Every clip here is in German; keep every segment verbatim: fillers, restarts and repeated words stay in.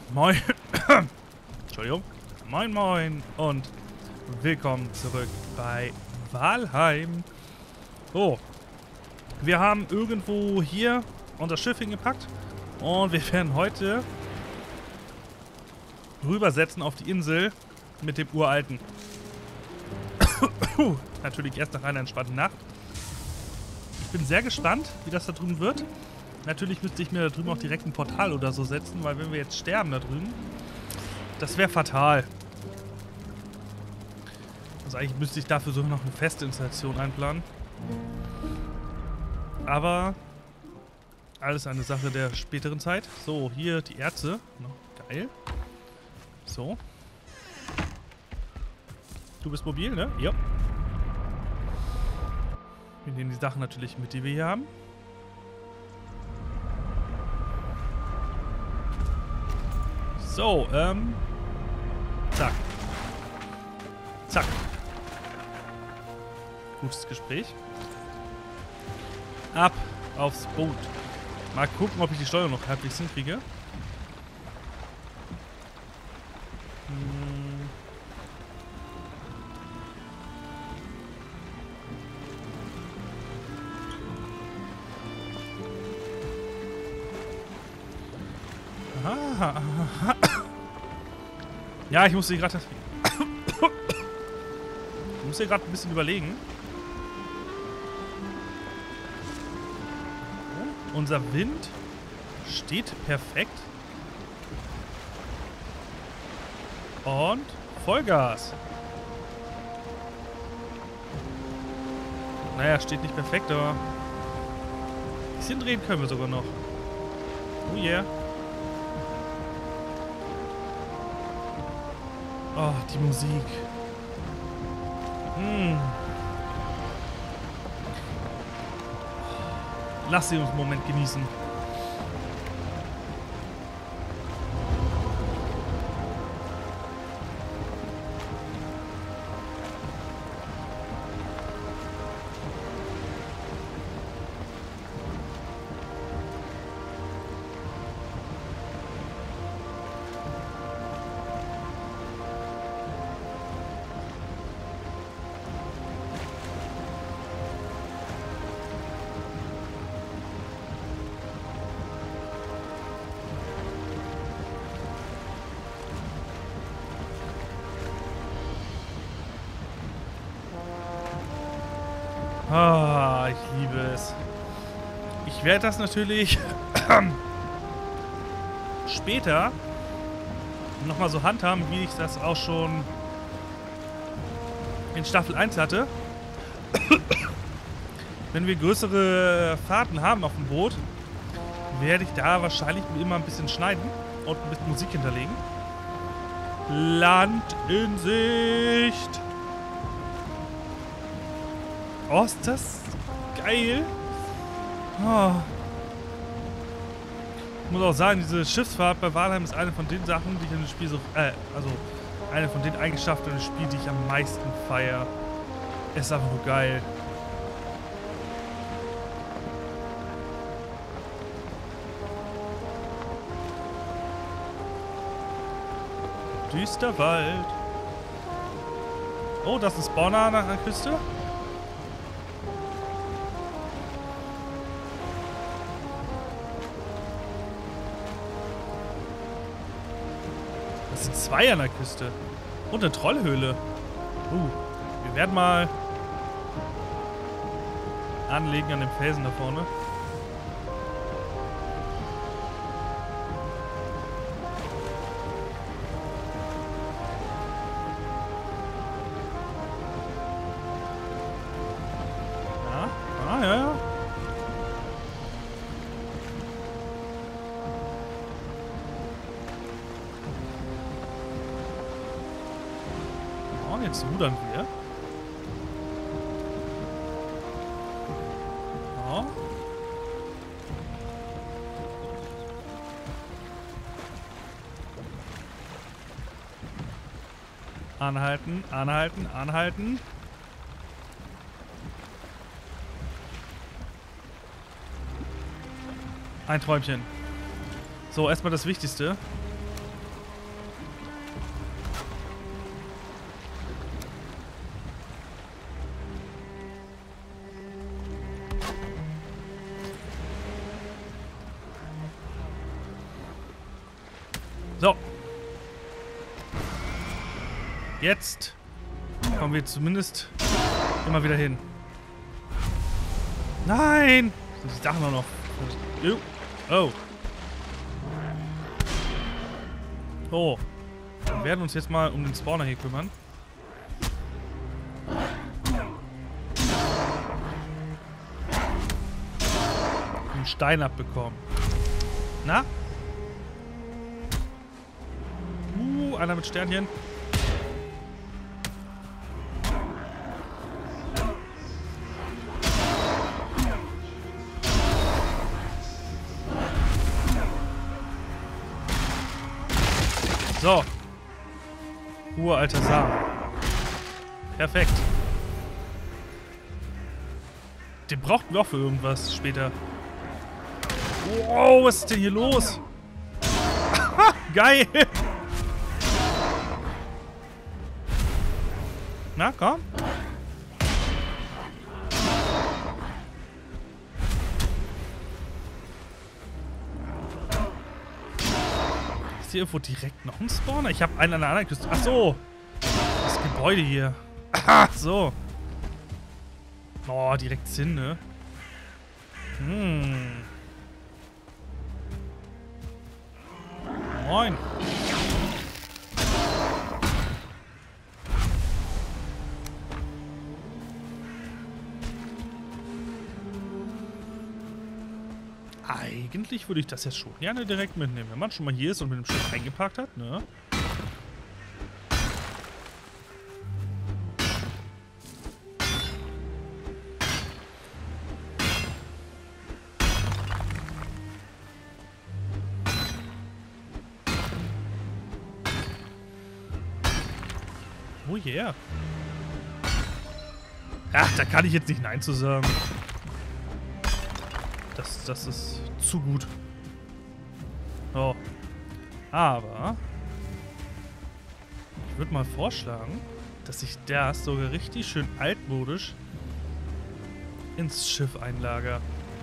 Moin. Entschuldigung. Moin, moin und willkommen zurück bei Valheim. Oh, wir haben irgendwo hier unser Schiff hingepackt und wir werden heute rübersetzen auf die Insel mit dem Uralten. Natürlich erst nach einer entspannten Nacht. Ich bin sehr gespannt, wie das da drüben wird. Natürlich müsste ich mir da drüben auch direkt ein Portal oder so setzen, weil wenn wir jetzt sterben da drüben, das wäre fatal. Also eigentlich müsste ich dafür sogar noch eine feste Installation einplanen. Aber alles eine Sache der späteren Zeit. So, hier die Erze. Geil. So. Du bist mobil, ne? Ja. Wir nehmen die Sachen natürlich mit, die wir hier haben. So, ähm. Zack. Zack. Gutes Gespräch. Ab aufs Boot. Mal gucken, ob ich die Steuerung noch halbwegs hinkriege. Hm. Aha. Ja, ich musste gerade ich muss hier gerade ein bisschen überlegen. Oh, unser Wind steht perfekt. Und Vollgas. Naja, steht nicht perfekt, aber ein bisschen drehen können wir sogar noch. Oh yeah. Oh, die Musik. Hm. Lass sie uns einen Moment genießen. Ah, ich liebe es. Ich werde das natürlich später nochmal so handhaben, wie ich das auch schon in Staffel eins hatte. Wenn wir größere Fahrten haben auf dem Boot, werde ich da wahrscheinlich immer ein bisschen schneiden und ein bisschen Musik hinterlegen. Land in Sicht! Oh, ist das geil. Oh. Ich muss auch sagen, diese Schiffsfahrt bei Valheim ist eine von den Sachen, die ich in dem Spiel so... Äh, also eine von den Eigenschaften in dem Spiel, die ich am meisten feiere. Es ist einfach nur geil. Düster Wald. Oh, das ist ein Spawner nach der Küste. Das sind zwei an der Küste. Und eine Trollhöhle. Uh, wir werden mal anlegen an dem Felsen da vorne. Ja, ah, ja, ja. Jetzt rudern wir. Ja. Anhalten, anhalten, anhalten. Ein Träumchen. So, erstmal das Wichtigste. So. Jetzt kommen wir zumindest immer wieder hin. Nein! Die Sachen auch noch. Oh. Oh. Wir werden uns jetzt mal um den Spawner hier kümmern. Einen Stein abbekommen. Na? Uh, einer mit Sternchen. So. Uralter Samen. Perfekt. Den brauchten wir auch für irgendwas später. Wow, was ist denn hier los? Geil. Na, komm. Ist hier irgendwo direkt noch ein Spawner? Ich habe einen an der anderen Küste. Ach so. Das Gebäude hier. Ach so. Oh, direkt Sinn, ne? Hm. Moin. Eigentlich würde ich das jetzt schon gerne direkt mitnehmen, wenn man schon mal hier ist und mit dem Schiff eingeparkt hat, ne? Oh yeah. Ach, da kann ich jetzt nicht Nein zu sagen. Das, das ist zu gut. Oh. Aber ich würde mal vorschlagen, dass ich das sogar richtig schön altmodisch ins Schiff einlager.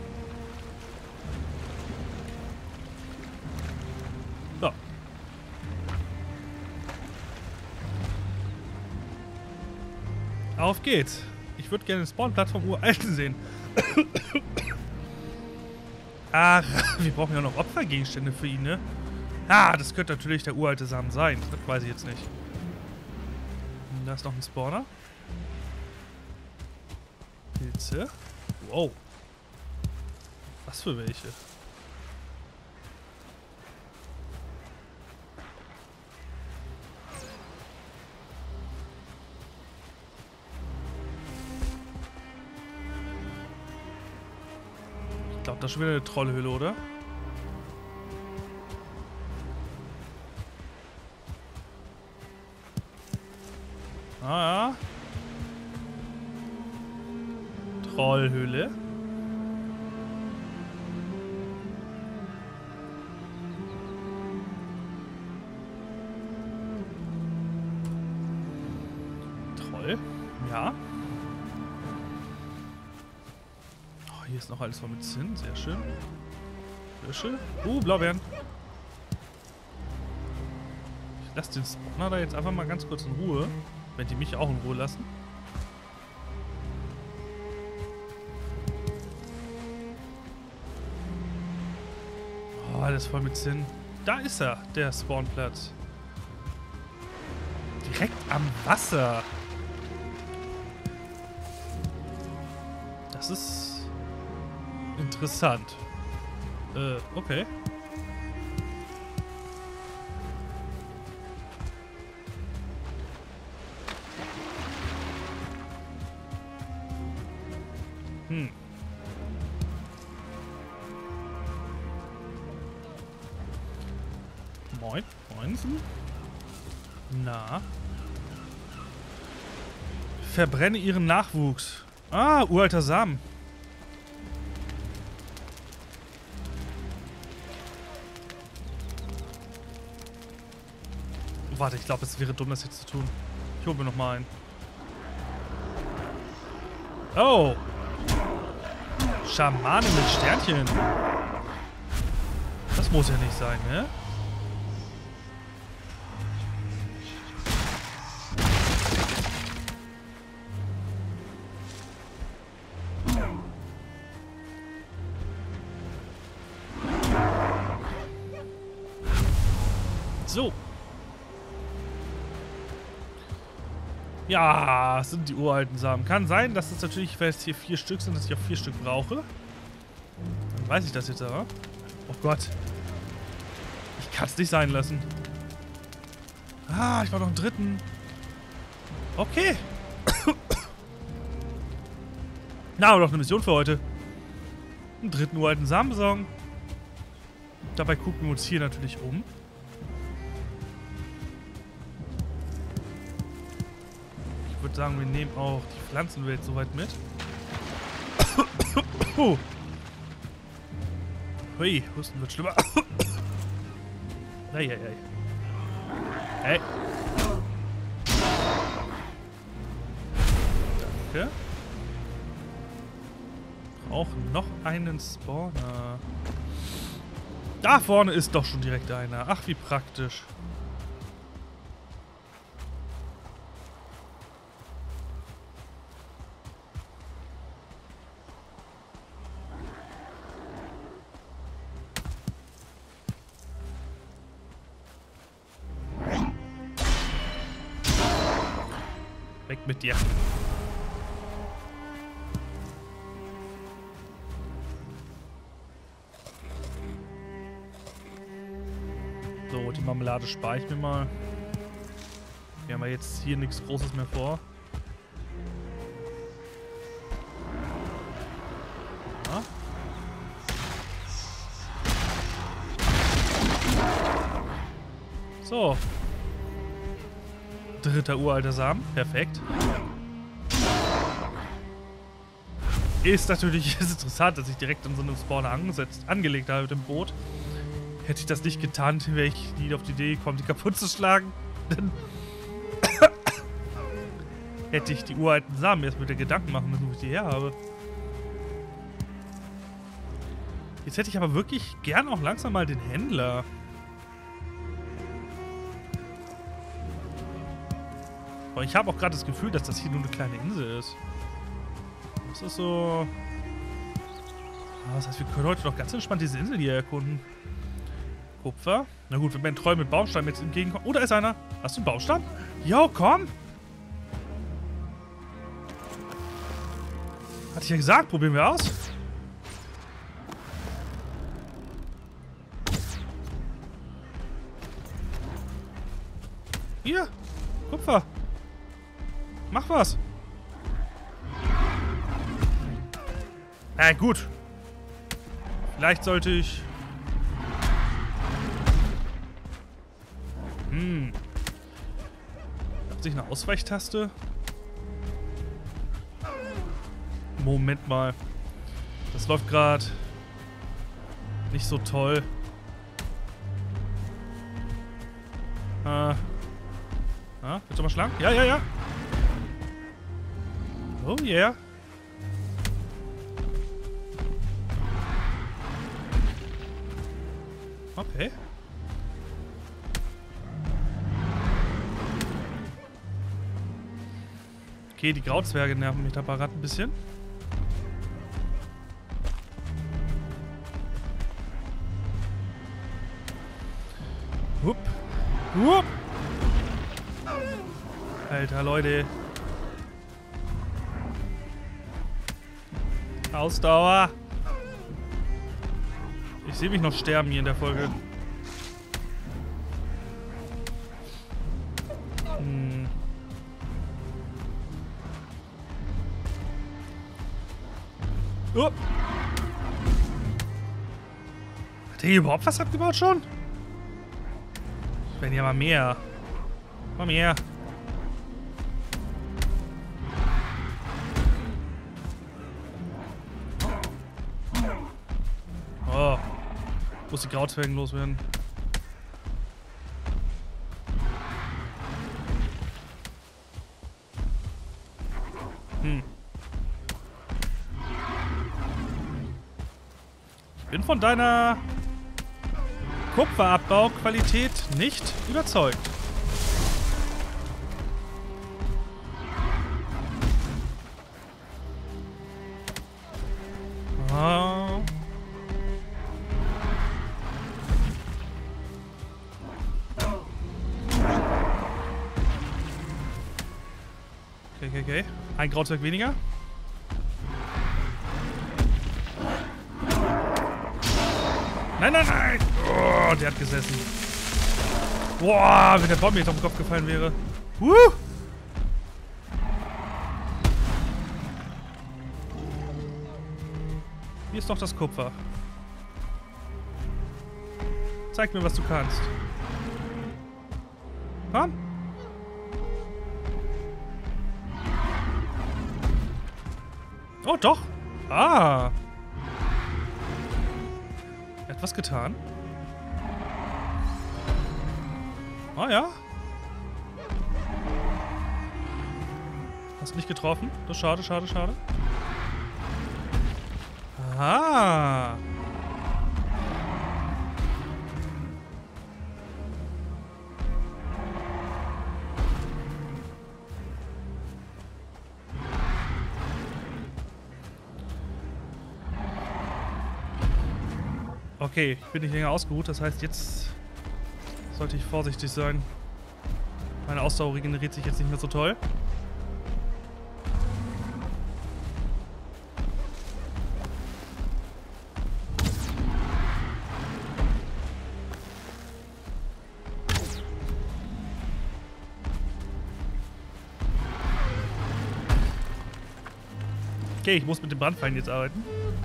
So. Auf geht's. Ich würde gerne den Spawn-Plattform uralten sehen. Ach, wir brauchen ja noch Opfergegenstände für ihn, ne? Ah, das könnte natürlich der uralte Samen sein. Das weiß ich jetzt nicht. Da ist noch ein Spawner. Pilze. Wow. Was für welche? Ich glaube, das ist schon wieder eine Trollhöhle, oder? Ah ja. Trollhöhle. Troll. Ja. Oh, hier ist noch alles voll mit Zinn. Sehr schön. Fische. Uh, Blaubeeren. Ich lasse den Spawner da jetzt einfach mal ganz kurz in Ruhe. Wenn die mich auch in Ruhe lassen. Oh, alles voll mit Zinn. Da ist er, der Spawnplatz. Direkt am Wasser. Das ist interessant. Äh, okay. Hm. Moin, Moinsen. Na. Verbrenne ihren Nachwuchs. Ah, uralter Samen. Warte, ich glaube, es wäre dumm, das jetzt zu tun. Ich hole mir noch mal einen. Oh. Schamane mit Sternchen. Das muss ja nicht sein, ne? So. Ja, es sind die uralten Samen. Kann sein, dass es natürlich, weil es hier vier Stück sind, dass ich auch vier Stück brauche. Dann weiß ich das jetzt aber. Oh Gott. Ich kann es nicht sein lassen. Ah, ich war noch einen dritten. Okay. Na, aber doch eine Mission für heute. Einen dritten uralten Samen besorgen. Dabei gucken wir uns hier natürlich um. Ich würde sagen, wir nehmen auch die Pflanzenwelt soweit mit. Oh. Hui, Husten wird schlimmer. Eieiei. Hey. Danke. Brauchen noch einen Spawner. Da vorne ist doch schon direkt einer. Ach, wie praktisch. Weg mit dir. So, die Marmelade spare ich mir mal. Wir haben ja jetzt hier nichts Großes mehr vor. Ja. So. Dritter uralter Samen. Perfekt. Ist natürlich ist interessant, dass ich direkt in so einem Spawner angesetzt, angelegt habe mit dem Boot. Hätte ich das nicht getan, wäre ich nie auf die Idee gekommen, die kaputt zu schlagen. Dann hätte ich die uralten Samen erst mit der Gedanken machen müssen, wo ich die her habe. Jetzt hätte ich aber wirklich gern auch langsam mal den Händler. Aber ich habe auch gerade das Gefühl, dass das hier nur eine kleine Insel ist. Das ist so... Das heißt, wir können heute doch ganz entspannt diese Insel hier erkunden. Kupfer. Na gut, wenn mein Treu mit Baumstamm jetzt entgegenkommt. Oh, da ist einer. Hast du einen Baumstamm? Jo, komm! Hatte ich ja gesagt, probieren wir aus. Hier, Kupfer. Mach was. Na äh, gut. Vielleicht sollte ich... Hm. Hat sich eine Ausweichtaste? Moment mal. Das läuft gerade nicht so toll. Äh. Ah, willst du mal schlagen? Ja, ja, ja. Oh yeah. Okay. Okay, die Grauzwerge nerven mich da parat ein bisschen. Hup. Hup. Alter, Leute. Ausdauer. Ich sehe mich noch sterben hier in der Folge. Hm. Oh. Hat der hier überhaupt was abgebaut schon? Wenn ja mal mehr. Mal mehr. Oh. Muss die Grauzwergen loswerden. Hm. Ich bin von deiner Kupferabbauqualität nicht überzeugt. Oh. Okay, okay, okay. Ein Grauzeug weniger. Nein, nein, nein! Oh, der hat gesessen. Boah, wenn der Baum mir jetzt auf den Kopf gefallen wäre. Wuh! Hier ist doch das Kupfer. Zeig mir, was du kannst. Komm. Oh, doch. Ah. Er hat was getan. Ah, ja. Hast nicht getroffen? Das ist schade, schade, schade. Aha. Okay, ich bin nicht länger ausgeruht, das heißt, jetzt sollte ich vorsichtig sein. Meine Ausdauer regeneriert sich jetzt nicht mehr so toll. Okay, ich muss mit dem Brandpfeilen jetzt arbeiten.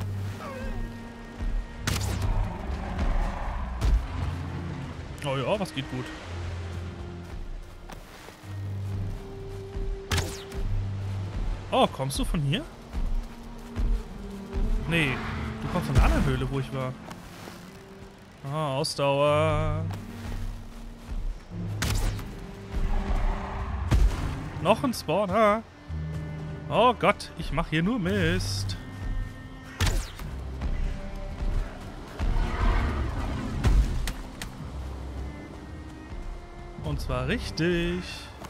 Oh ja, was geht gut. Oh, kommst du von hier? Nee, du kommst von der anderen Höhle, wo ich war. Ah, Ausdauer. Noch ein Spawner. Oh Gott, ich mache hier nur Mist. Und zwar richtig.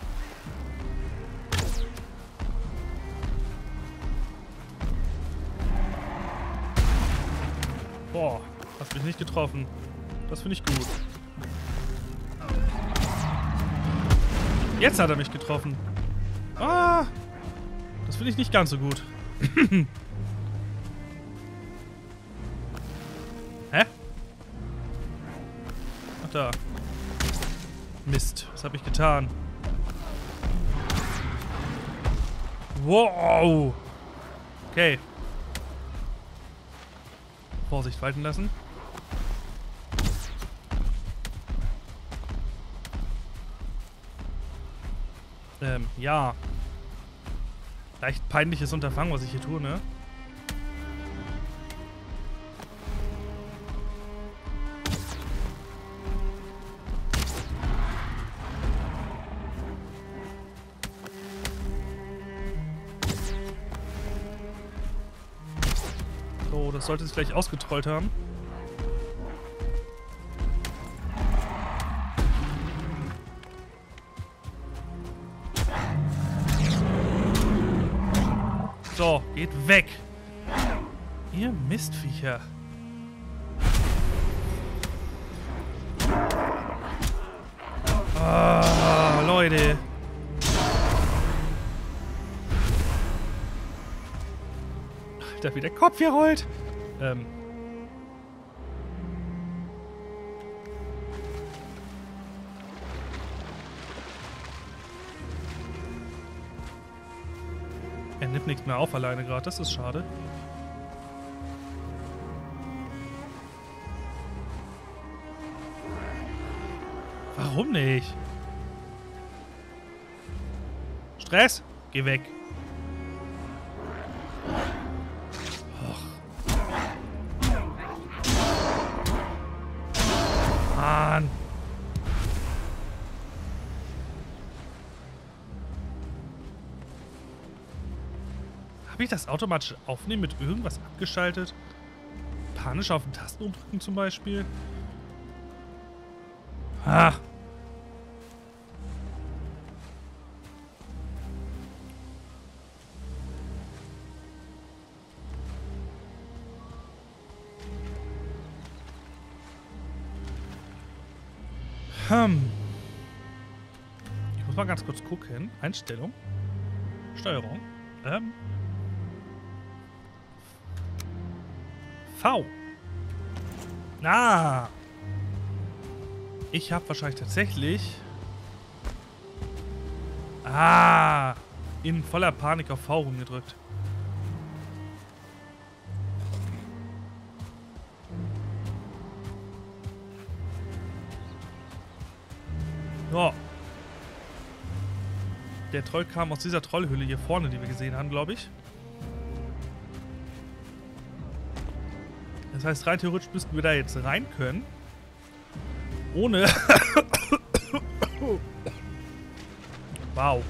Boah, hast mich nicht getroffen. Das finde ich gut. Jetzt hat er mich getroffen. Ah, das finde ich nicht ganz so gut. Hä? Ach da. Mist, was habe ich getan? Wow. Okay. Vorsicht walten lassen. Ähm, ja. Leicht peinliches Unterfangen, was ich hier tue, ne? So, das sollte sich gleich ausgetrollt haben. So, geht weg. Ihr Mistviecher. Ah, Leute. Alter, wie der Kopf hier rollt. Ähm. Er nimmt nichts mehr auf alleine gerade, das ist schade. Warum nicht? Stress? Geh weg. Och. Mann. Habe ich das automatische Aufnehmen mit irgendwas abgeschaltet? Panisch auf den Tasten umdrücken zum Beispiel? Ah. Hm. Ich muss mal ganz kurz gucken. Einstellung. Steuerung. Ähm. V. Ah. Ich habe wahrscheinlich tatsächlich... Ah. In voller Panik auf V rumgedrückt. Ja. Der Troll kam aus dieser Trollhöhle hier vorne, die wir gesehen haben, glaube ich. Das heißt, rein theoretisch müssten wir da jetzt rein können. Ohne... Wow.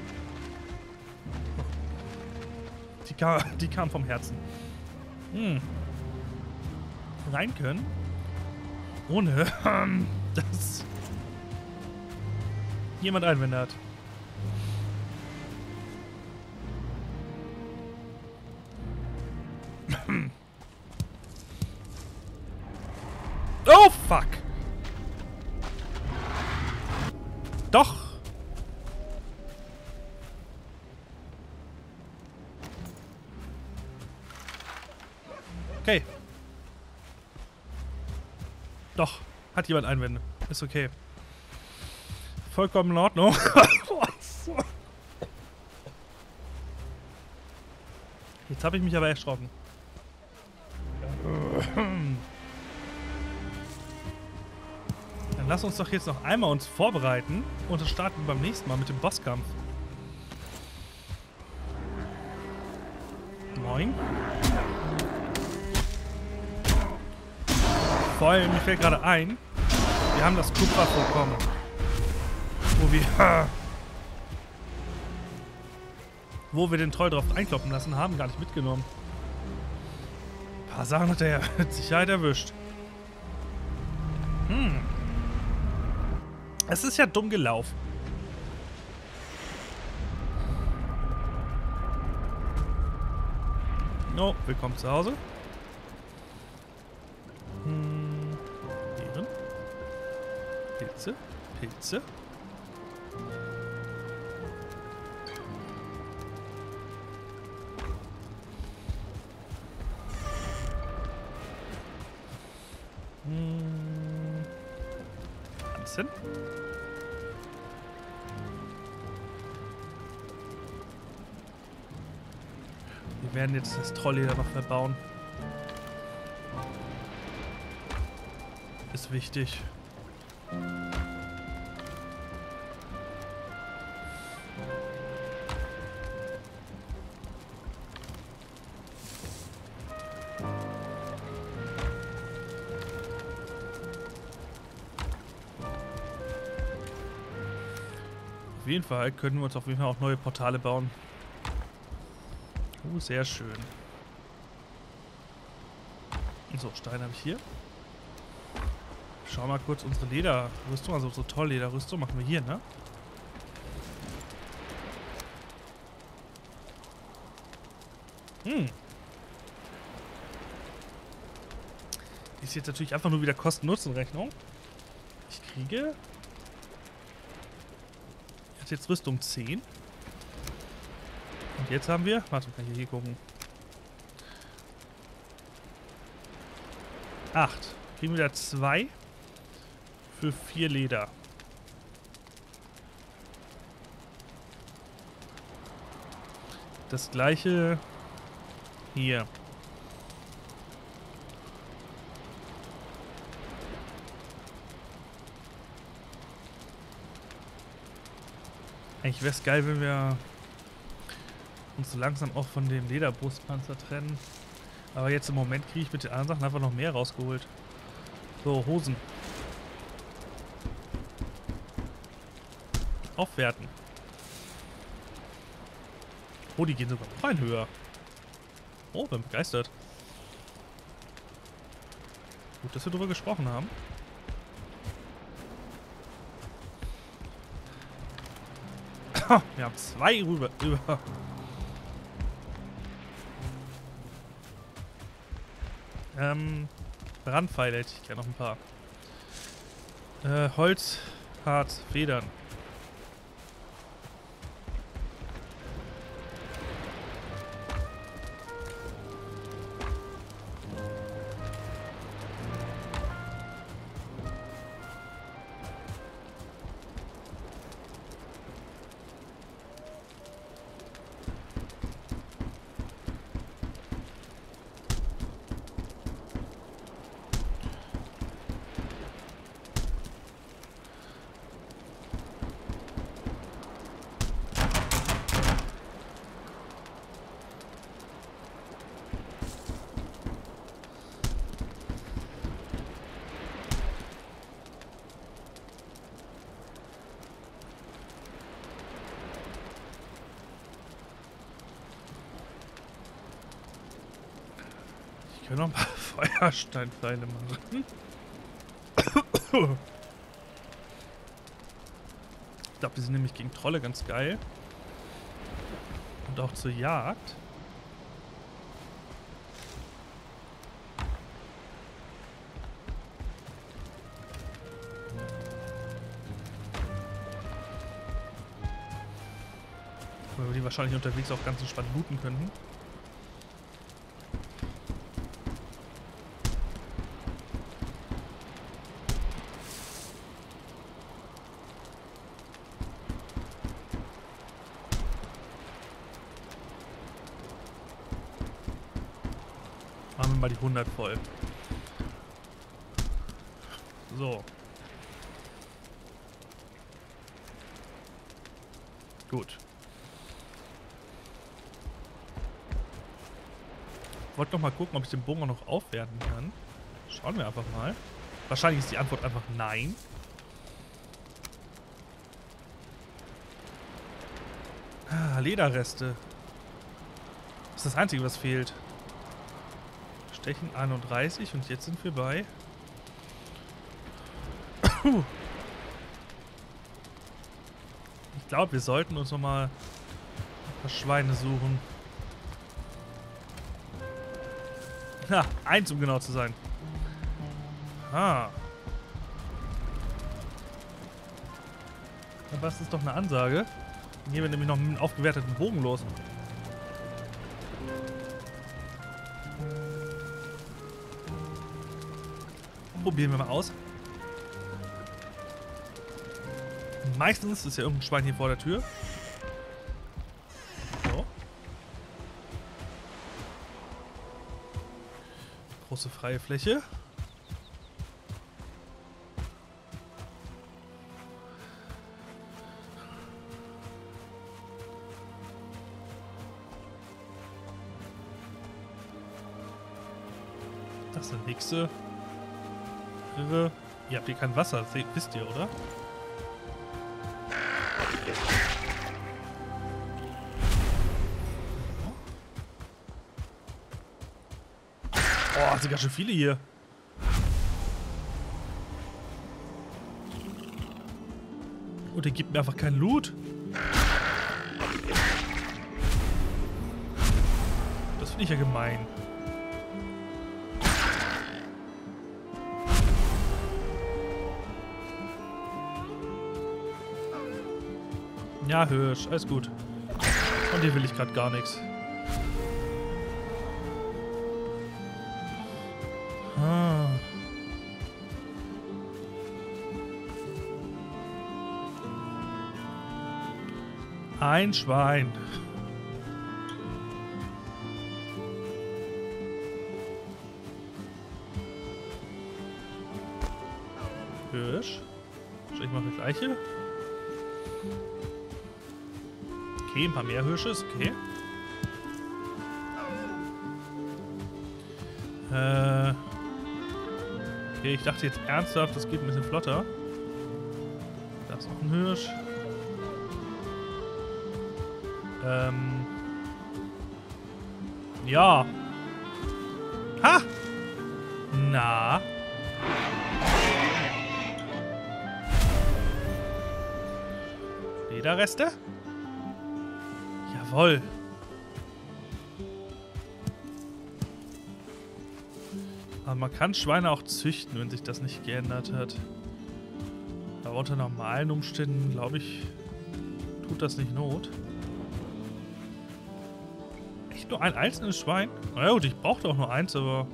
Die kam, die kam vom Herzen. Hm. Rein können. Ohne, dass jemand Einwände hat. Oh, fuck. Doch. Okay. Doch. Hat jemand Einwände. Ist okay. Vollkommen in Ordnung. Jetzt habe ich mich aber erschrocken. Dann lass uns doch jetzt noch einmal uns vorbereiten und dann starten wir beim nächsten Mal mit dem Bosskampf. Moin. Vor allem, mir fällt gerade ein, wir haben das Kupfervorkommen. Wo wir... Wo wir den Troll drauf einkloppen lassen haben, gar nicht mitgenommen. Ein paar Sachen hat er ja mit Sicherheit erwischt. Hm. Es ist ja dumm gelaufen. Oh, willkommen zu Hause. Hm. Beeren. Pilze. Pilze. Hm. Pflanzen. Wir werden jetzt das Trollleder noch verbauen. Ist wichtig. Auf jeden Fall können wir uns auf jeden Fall auch neue Portale bauen. Oh, sehr schön. So, Stein habe ich hier. Schau mal kurz unsere Lederrüstung, also unsere Toll-Lederrüstung machen wir hier, ne? Hm. Ist jetzt natürlich einfach nur wieder Kosten-Nutzen-Rechnung. Ich kriege... Jetzt Rüstung zehn. Und jetzt haben wir... Warte, kann ich hier gucken. acht. Kriegen wir da zwei für vier Leder. Das gleiche hier. Eigentlich wäre es geil, wenn wir uns so langsam auch von dem Lederbrustpanzer trennen. Aber jetzt im Moment kriege ich mit den anderen Sachen einfach noch mehr rausgeholt. So, Hosen. Aufwerten. Oh, die gehen sogar noch ein höher. Oh, bin begeistert. Gut, dass wir darüber gesprochen haben. Wir haben zwei rüber. Über. Ähm, Brandpfeile hätte ich gerne noch ein paar. Äh, Holz, Harz, Federn. Ich kann noch mal Feuersteinpfeile machen. Ich glaube, die sind nämlich gegen Trolle ganz geil. Und auch zur Jagd. Weil wir die wahrscheinlich unterwegs auch ganz entspannt looten könnten. Machen wir mal die hundert voll. So. Gut. Ich wollte noch mal gucken, ob ich den Bogen auch noch aufwerten kann. Schauen wir einfach mal. Wahrscheinlich ist die Antwort einfach nein. Ah, Lederreste. Das ist das Einzige, was fehlt. Stechen einunddreißig und jetzt sind wir bei... Ich glaube, wir sollten uns noch mal ein paar Schweine suchen. Ha, eins, um genau zu sein. Ah. Aber das ist doch eine Ansage. Dann gehen wir nämlich noch mit einem aufgewerteten Bogen los. Probieren wir mal aus. Meistens ist ja irgendein Schwein hier vor der Tür. So. Große freie Fläche. Das ist der nächste. Irre. Ihr habt hier kein Wasser, wisst ihr, oder? Oh, sind ganz schön viele hier. Und der gibt mir einfach keinen Loot. Das finde ich ja gemein. Ja, Hirsch, alles gut. Von dir will ich gerade gar nichts. Ah. Ein Schwein. Hirsch. Ich mache das gleiche. Okay, ein paar mehr Hirsche, okay. Äh. Okay, ich dachte jetzt ernsthaft, das geht ein bisschen flotter. Da ist noch ein Hirsch. Ähm. Ja. Ha! Na. Lederreste? Jawohl. Aber man kann Schweine auch züchten, wenn sich das nicht geändert hat. Aber unter normalen Umständen, glaube ich, tut das nicht Not. Echt nur ein einzelnes Schwein? Na ja, gut, ich brauchte auch nur eins, aber...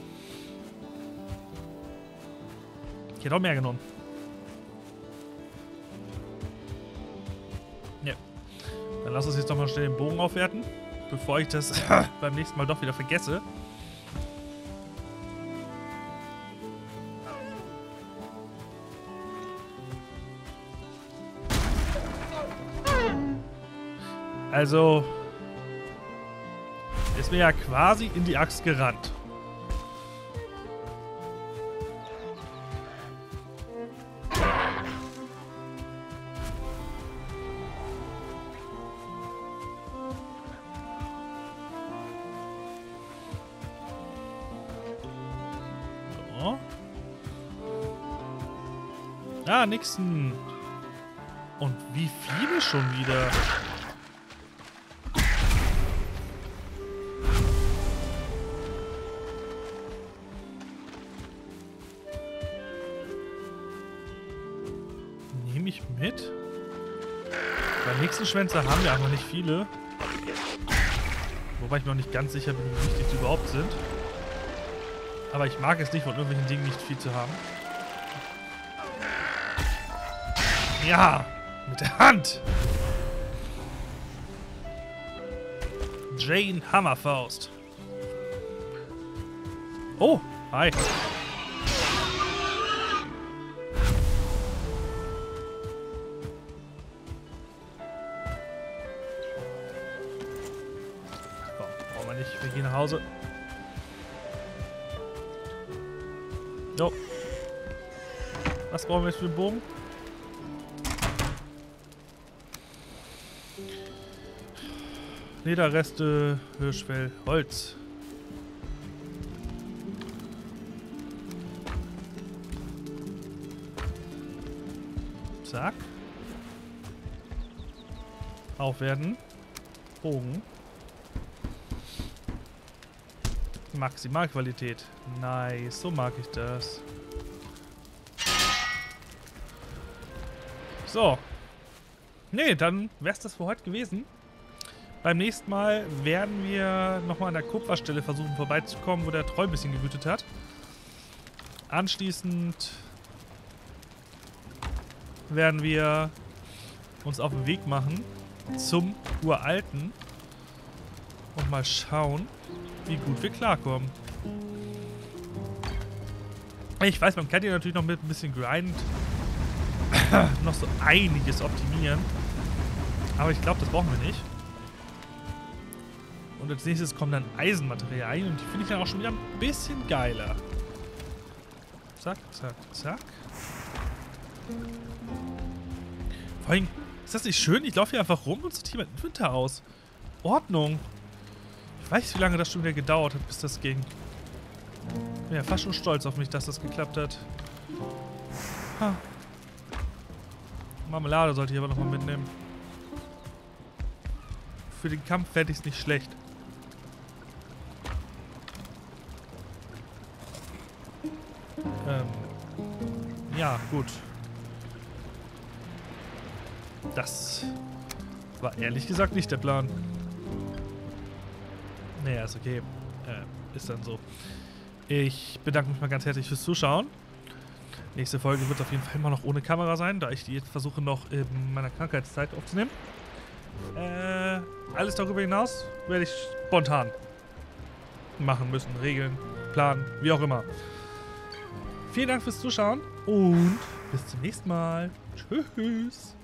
Ich hätte auch mehr genommen. Ja. Dann lass uns jetzt doch mal schnell den Bogen aufwerten, bevor ich das beim nächsten Mal doch wieder vergesse. Also, ist mir ja quasi in die Axt gerannt. Ah, Nixon. Und wie viele schon wieder? Nehme ich mit? Bei Nixenschwänze haben wir einfach nicht viele. Wobei ich mir noch nicht ganz sicher bin, wie wichtig die überhaupt sind. Aber ich mag es nicht, von irgendwelchen Dingen nicht viel zu haben. Ja, mit der Hand. Jane Hammerfaust. Oh, hi. Komm, brauchen wir nicht. Wir gehen nach Hause. Jo. Was brauchen wir jetzt für den Bogen? Lederreste, Hirschfell, Holz. Zack. Aufwerten. Bogen. Maximalqualität. Nice, so mag ich das. So. Nee, dann wär's das für heute gewesen. Beim nächsten Mal werden wir nochmal an der Kupferstelle versuchen vorbeizukommen, wo der Troll ein bisschen gewütet hat. Anschließend werden wir uns auf den Weg machen zum Uralten und mal schauen, wie gut wir klarkommen. Ich weiß, man kann hier natürlich noch mit ein bisschen Grind noch so einiges optimieren. Aber ich glaube, das brauchen wir nicht. Und als nächstes kommen dann Eisenmaterialien und die finde ich dann auch schon wieder ein bisschen geiler. Zack, zack, zack. Vor allem, ist das nicht schön? Ich laufe hier einfach rum und sortiere mein Inventar aus. Ordnung. Ich weiß, wie lange das schon wieder gedauert hat, bis das ging. Bin ja fast schon stolz auf mich, dass das geklappt hat. Ha. Marmelade sollte ich aber nochmal mitnehmen. Für den Kampf fände ich es nicht schlecht. Ähm. Ja, gut. Das war ehrlich gesagt nicht der Plan. Naja, ist okay. Äh, ist dann so. Ich bedanke mich mal ganz herzlich fürs Zuschauen. Nächste Folge wird auf jeden Fall immer noch ohne Kamera sein, da ich die jetzt versuche noch in meiner Krankheitszeit aufzunehmen. Äh, alles darüber hinaus werde ich spontan machen müssen, regeln, planen, wie auch immer. Vielen Dank fürs Zuschauen und bis zum nächsten Mal. Tschüss.